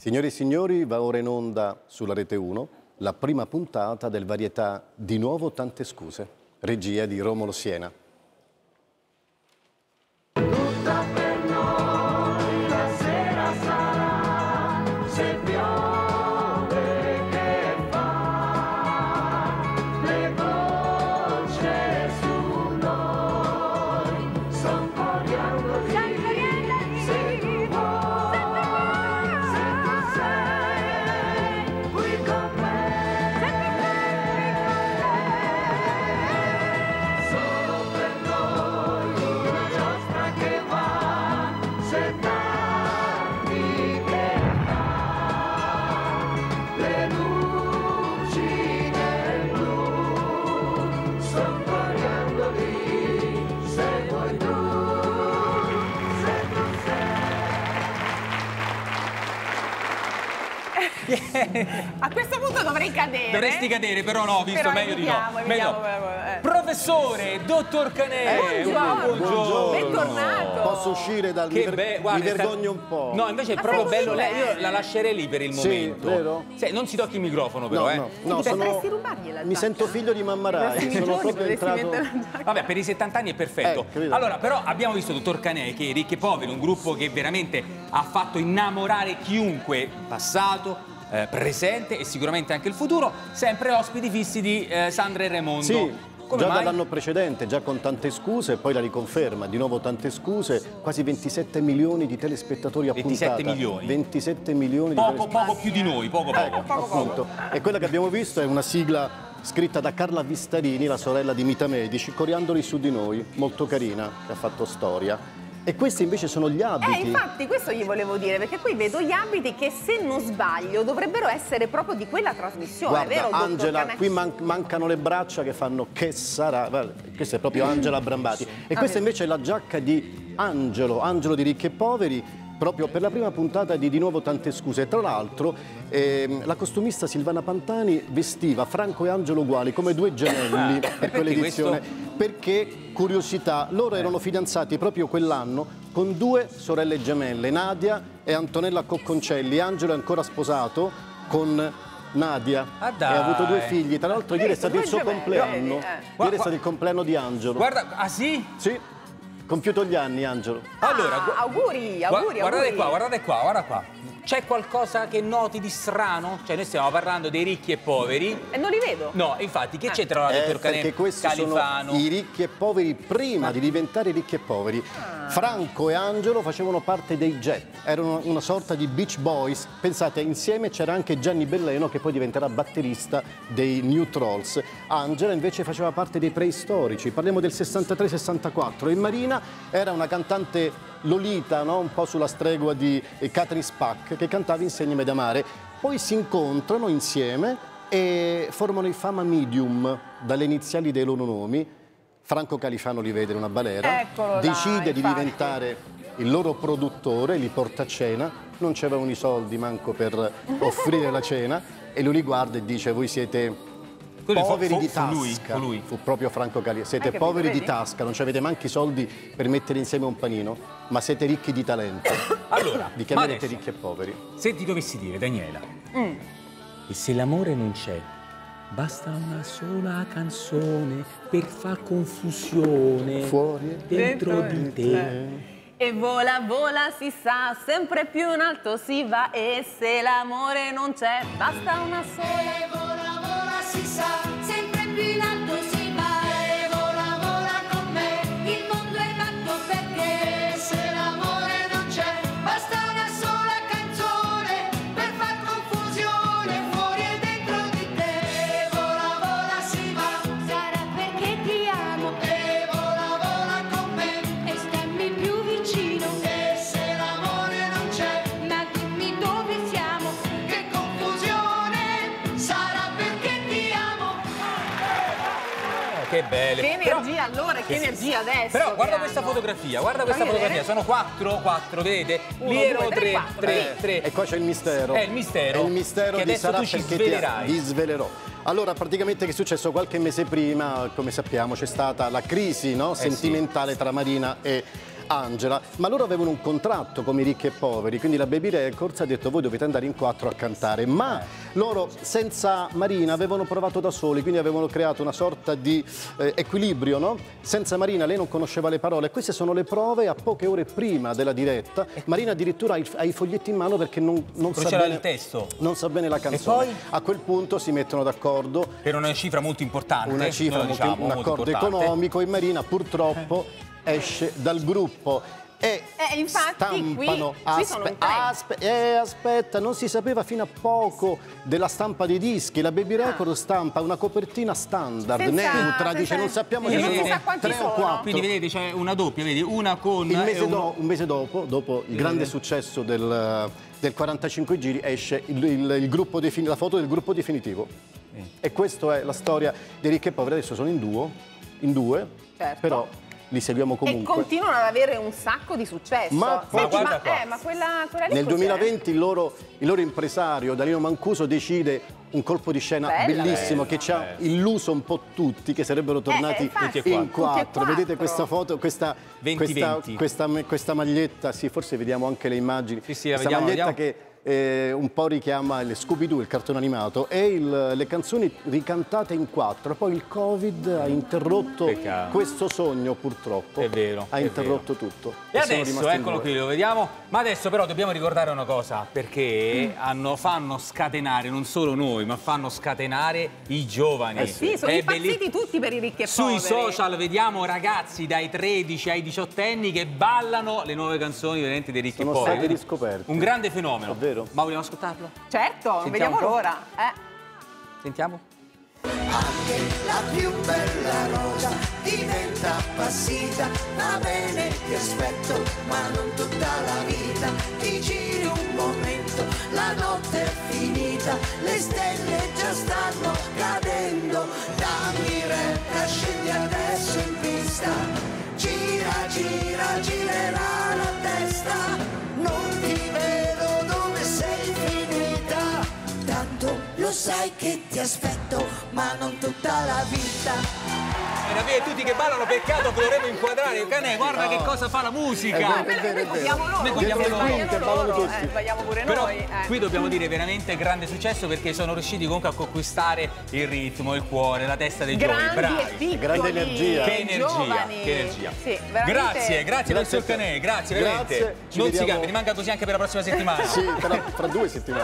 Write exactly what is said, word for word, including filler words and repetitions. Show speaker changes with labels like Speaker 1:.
Speaker 1: Signore e signori, va ora in onda sulla Rete uno la prima puntata del varietà Di nuovo tante scuse, regia di Romolo Siena.
Speaker 2: Tutta per noi la sera sarà, se piove che fa, le gocce su noi, son coriandoli, se tu vuoi, se tu sei qui con me, solo per noi una giostra che va, se tardi che fa, le luci del blu, son coriandoli, se vuoi tu, se tu
Speaker 3: A questo punto dovrei cadere.
Speaker 4: Dovresti cadere, però no, visto,
Speaker 3: Però
Speaker 4: meglio di
Speaker 3: evitiamo,
Speaker 4: no.
Speaker 3: evitiamo,
Speaker 4: Meglio.
Speaker 3: eh.
Speaker 4: Professore, dottor Canè,
Speaker 3: Buongiorno.
Speaker 4: buongiorno.
Speaker 3: Bentornato.
Speaker 1: Posso uscire dal...
Speaker 4: Che
Speaker 1: mi, ver-
Speaker 4: be-
Speaker 1: mi
Speaker 4: guarda,
Speaker 1: vergogno
Speaker 4: sta-
Speaker 1: un po'.
Speaker 4: No, invece è
Speaker 3: Ma
Speaker 4: proprio
Speaker 3: sei
Speaker 4: bello.
Speaker 3: così
Speaker 4: Lei, io
Speaker 3: bello.
Speaker 4: la lascerei lì per il
Speaker 1: Sì,
Speaker 4: momento.
Speaker 1: vero?
Speaker 4: Sì, non si tocchi il microfono, però,
Speaker 1: No,
Speaker 4: eh.
Speaker 1: no, no,
Speaker 3: Potresti
Speaker 1: sono...
Speaker 3: rubargliela
Speaker 1: mi
Speaker 3: giacca?
Speaker 1: sento figlio di Mamma Rai,
Speaker 3: Prossimi
Speaker 1: sono
Speaker 3: giorni
Speaker 1: proprio
Speaker 3: dovresti
Speaker 1: entrato...
Speaker 3: mettere la giacca.
Speaker 4: Vabbè, per i sessanta anni è perfetto.
Speaker 1: Eh, capito.
Speaker 4: Allora, però abbiamo visto, dottor Canè, che Ricchi e Poveri, un gruppo che veramente ha fatto innamorare chiunque, passato, eh, presente e sicuramente anche il futuro, sempre ospiti fissi di eh, Sandra e Raimondo.
Speaker 1: Sì,
Speaker 4: Come
Speaker 1: già
Speaker 4: mai?
Speaker 1: dall'anno precedente, già con tante scuse, poi la riconferma, di nuovo tante scuse, quasi ventisette milioni di telespettatori a
Speaker 4: ventisette
Speaker 1: puntata.
Speaker 4: milioni.
Speaker 1: ventisette milioni
Speaker 4: Poco,
Speaker 1: di telespettatori.
Speaker 4: poco più di noi, poco, poco.
Speaker 1: Ecco, appunto. E quella che abbiamo visto è una sigla scritta da Carla Vistarini, la sorella di Mita Medici, Coriandoli su di noi, molto carina, che ha fatto storia. E questi invece sono gli abiti.
Speaker 3: Eh, infatti, questo gli volevo dire, perché qui vedo gli abiti che, se non sbaglio, dovrebbero essere proprio di quella trasmissione,
Speaker 1: Guarda,
Speaker 3: vero, dottor
Speaker 1: Angela,
Speaker 3: Canè?
Speaker 1: qui man- mancano le braccia che fanno che sarà. Guarda, questa è proprio Angela Brambati. E questa invece è la giacca di Angelo, Angelo di Ricchi e Poveri, proprio per la prima puntata di Di nuovo tante scuse. Tra l'altro, ehm, la costumista Silvana Pantani vestiva Franco e Angelo uguali, come due gemelli per quell'edizione.
Speaker 4: questo?
Speaker 1: Perché, curiosità, loro erano fidanzati proprio quell'anno con due sorelle gemelle, Nadia e Antonella Cocconcelli. Angelo è ancora sposato con Nadia
Speaker 4: Ah,
Speaker 1: e
Speaker 4: dai.
Speaker 1: ha avuto due figli. Tra l'altro ieri è stato il suo
Speaker 3: Due gemelli,
Speaker 1: compleanno.
Speaker 3: vedi, eh.
Speaker 1: Ieri è stato il compleanno di Angelo.
Speaker 4: Guarda, ah sì?
Speaker 1: Sì, compiuto gli anni, Angelo.
Speaker 4: Allora,
Speaker 3: Ah,
Speaker 4: gu-
Speaker 3: auguri,
Speaker 4: gua-
Speaker 3: auguri,
Speaker 4: guardate
Speaker 3: auguri.
Speaker 4: qua, guardate qua, guarda qua. C'è qualcosa che noti di strano? Cioè, noi stiamo parlando dei ricchi e poveri.
Speaker 3: E non li vedo.
Speaker 4: No, infatti, che
Speaker 3: Ah.
Speaker 4: c'entrano la
Speaker 1: Eh,
Speaker 4: dottor Canè,
Speaker 1: perché questi
Speaker 4: Califano?
Speaker 1: sono i ricchi e poveri prima di diventare ricchi e poveri. Franco e Angelo facevano parte dei Jet, erano una sorta di Beach Boys. Pensate, insieme c'era anche Gianni Belleno, che poi diventerà batterista dei New Trolls. Angela invece faceva parte dei preistorici, parliamo del sessantatré sessantaquattro, e Marina era una cantante Lolita, no? Un po' sulla stregua di eh, Catherine Spack, che cantava Insegnami ad amare. Poi si incontrano insieme e formano i Fama Medium, dalle iniziali dei loro nomi. Franco Califano li vede in una balera,
Speaker 3: Eccolo là,
Speaker 1: decide di
Speaker 3: infatti.
Speaker 1: diventare il loro produttore, li porta a cena, non c'erano i soldi manco per offrire la cena, e lui li guarda e dice: voi siete
Speaker 4: Quindi fu-
Speaker 1: poveri
Speaker 4: fu-
Speaker 1: di
Speaker 4: fu
Speaker 1: tasca.
Speaker 4: lui, fu lui.
Speaker 1: Fu proprio Franco Califano. Siete
Speaker 3: Hai capito,
Speaker 1: poveri di
Speaker 3: vedi?
Speaker 1: tasca, non avete manco i soldi per mettere insieme un panino, ma siete ricchi di talento.
Speaker 4: Allora,
Speaker 1: Vi
Speaker 4: ma
Speaker 1: chiamerete
Speaker 4: adesso,
Speaker 1: ricchi e poveri.
Speaker 4: se ti dovessi dire, Daniela,
Speaker 3: Mm.
Speaker 4: e se l'amore non c'è, basta una sola canzone per far confusione
Speaker 1: Fuori
Speaker 4: dentro
Speaker 3: Dentro
Speaker 4: di
Speaker 3: di
Speaker 4: te.
Speaker 3: E vola, vola, si sa, sempre più in alto si va, e se l'amore non c'è, basta una sola.
Speaker 2: E vola, vola, si sa, sempre più in alto si va. E vola, vola con me, il mondo è matto perché se l'amore non c'è, basta una sola canzone per far confusione fuori e dentro di te. E vola, vola, si va, sarà perché ti amo. E vola, vola con me, e stammi più vicino. E se l'amore non c'è, ma dimmi dove siamo, che confusione, sarà perché ti amo.
Speaker 4: Oh, che belle.
Speaker 3: Che
Speaker 4: Però-
Speaker 3: energia allora e che energia adesso.
Speaker 4: Però
Speaker 3: che
Speaker 4: guarda
Speaker 3: hanno.
Speaker 4: questa fotografia, guarda questa
Speaker 3: Fammi
Speaker 4: fotografia,
Speaker 3: vedere.
Speaker 4: sono quattro, quattro, vedete?
Speaker 3: Uno,
Speaker 4: Lì
Speaker 3: due,
Speaker 4: erano
Speaker 3: tre,
Speaker 4: tre,
Speaker 3: quattro.
Speaker 4: tre, tre.
Speaker 1: E qua c'è il mistero.
Speaker 4: È il mistero.
Speaker 1: È il mistero
Speaker 4: che
Speaker 1: di
Speaker 4: adesso
Speaker 1: sarà
Speaker 4: tu ci
Speaker 1: perché
Speaker 4: svelerai.
Speaker 1: ti vi svelerò. Allora, praticamente che è successo qualche mese prima, come sappiamo, c'è stata la crisi, no?
Speaker 4: Eh sì.
Speaker 1: sentimentale tra Marina e Angela, ma loro avevano un contratto come i ricchi e poveri, quindi la Baby Records ha detto voi dovete andare in quattro a cantare, ma loro senza Marina avevano provato da soli, quindi avevano creato una sorta di eh, equilibrio, no? Senza Marina lei non conosceva le parole, queste sono le prove a poche ore prima della diretta. Marina addirittura ha i, ha i foglietti in mano perché non, non sa
Speaker 4: c'era
Speaker 1: bene
Speaker 4: il testo.
Speaker 1: non sa bene la canzone.
Speaker 4: E poi?
Speaker 1: A quel punto si mettono d'accordo
Speaker 4: Per una cifra molto importante.
Speaker 1: una cifra,
Speaker 4: noi lo
Speaker 1: molto-
Speaker 4: diciamo,
Speaker 1: un
Speaker 4: molto
Speaker 1: accordo
Speaker 4: importante.
Speaker 1: economico e Marina purtroppo esce dal gruppo. E
Speaker 3: Eh, infatti qui-
Speaker 1: stampano,
Speaker 3: qui sono in tre.
Speaker 1: aspe- eh, aspetta, non si sapeva fino a poco della stampa dei dischi. La Baby Record stampa una copertina standard,
Speaker 3: Senza-
Speaker 1: neutra, dice
Speaker 3: senza-
Speaker 1: non sappiamo
Speaker 3: e
Speaker 1: se
Speaker 3: non si
Speaker 1: sono
Speaker 3: sa quanti
Speaker 1: tre o
Speaker 3: sono.
Speaker 1: quattro.
Speaker 4: Quindi vedete c'è una doppia, vedi, una con
Speaker 1: Il
Speaker 4: e
Speaker 1: mese,
Speaker 4: uno-
Speaker 1: do- un mese dopo, dopo il grande successo del, del quarantacinque giri, esce il, il- il gruppo defini- la foto del gruppo definitivo. E questa è la storia dei ricchi e poveri. Adesso sono in duo, in due,
Speaker 3: Certo.
Speaker 1: però li seguiamo
Speaker 3: E
Speaker 1: comunque.
Speaker 3: continuano ad avere un sacco di successo.
Speaker 1: Ma poi-
Speaker 3: Senti,
Speaker 4: Ma guarda
Speaker 3: ma,
Speaker 4: qua.
Speaker 3: eh, ma quella, quella lì
Speaker 1: Nel
Speaker 3: cos'è?
Speaker 1: duemilaventi il loro, il loro impresario, Danilo Mancuso, decide un colpo di scena
Speaker 3: Bella.
Speaker 1: bellissimo che ci ha illuso un po' tutti, che sarebbero tornati
Speaker 3: infatti.
Speaker 4: Tutti e
Speaker 1: in
Speaker 3: quattro.
Speaker 1: quattro.
Speaker 3: Tutti e
Speaker 1: Vedete
Speaker 3: quattro.
Speaker 1: questa foto, questa,
Speaker 4: venti
Speaker 1: questa,
Speaker 4: venti.
Speaker 1: questa, questa maglietta, sì, forse vediamo anche le immagini.
Speaker 4: Sì, sì, la
Speaker 1: questa
Speaker 4: vediamo,
Speaker 1: maglietta
Speaker 4: vediamo.
Speaker 1: che eh, un po' richiama il Scooby-Doo, il cartone animato, e il- le canzoni ricantate in quattro. Poi il Covid ha interrotto
Speaker 4: Peccato.
Speaker 1: questo sogno, purtroppo.
Speaker 4: È vero,
Speaker 1: Ha
Speaker 4: è
Speaker 1: interrotto tutto.
Speaker 4: E
Speaker 1: sono
Speaker 4: adesso,
Speaker 1: rimasti in
Speaker 4: eccolo
Speaker 1: due.
Speaker 4: qui, lo vediamo. Ma adesso però dobbiamo ricordare una cosa, perché hanno, fanno scatenare non solo noi, ma fanno scatenare i giovani.
Speaker 1: Eh sì.
Speaker 3: Sì, sono
Speaker 4: È
Speaker 3: impazziti
Speaker 4: belli-
Speaker 3: tutti per i ricchi e
Speaker 4: Sui
Speaker 3: poveri.
Speaker 4: social vediamo ragazzi dai tredici ai diciottenni che ballano le nuove canzoni veramente dei ricchi
Speaker 1: Sono
Speaker 4: e poveri.
Speaker 1: stati riscoperti.
Speaker 4: Un grande fenomeno.
Speaker 1: Davvero?
Speaker 4: Ma vogliamo ascoltarlo?
Speaker 3: Certo,
Speaker 4: Sentiamo
Speaker 3: vediamo
Speaker 4: un po'.
Speaker 3: l'ora. Eh.
Speaker 4: Sentiamo.
Speaker 5: Anche la più bella rosa diventa appassita. Va bene, ti aspetto, ma non tutta la vita. Ti giri un momento, la notte è finita, le stelle già stanno cadendo. Dammi retta, scendi adesso in pista. Gira, gira, girerà la testa. Non ti vedo dove sei finita. Tanto lo sai che ti aspetto, ma non tutta la vita.
Speaker 4: E da via tutti che ballano, peccato che dovremmo inquadrare. Canè, guarda che cosa fa la musica.
Speaker 1: È vero, è
Speaker 3: Noi
Speaker 1: vero, è vero.
Speaker 3: copiamo loro,
Speaker 4: Noi copiamo
Speaker 3: se
Speaker 4: loro.
Speaker 3: sbagliano
Speaker 1: Che ballano
Speaker 3: loro,
Speaker 1: tutti.
Speaker 3: eh, sbagliamo pure
Speaker 4: Però
Speaker 3: noi. eh.
Speaker 4: qui dobbiamo dire veramente grande successo perché sono riusciti comunque a conquistare il ritmo, il cuore, la testa dei giovani.
Speaker 3: Grandi
Speaker 4: Bravi.
Speaker 3: e piccoli,
Speaker 1: Grande energia.
Speaker 4: Che energia,
Speaker 3: giovani.
Speaker 4: che energia.
Speaker 3: Sì, veramente.
Speaker 4: Grazie, grazie
Speaker 1: Grazie
Speaker 4: professor
Speaker 1: a te.
Speaker 4: Canè, grazie
Speaker 1: Grazie,
Speaker 4: veramente.
Speaker 1: ci
Speaker 4: Non si
Speaker 1: vediamo-
Speaker 4: cambia, rimanga così anche per la prossima settimana.
Speaker 1: Sì, tra, fra due settimane.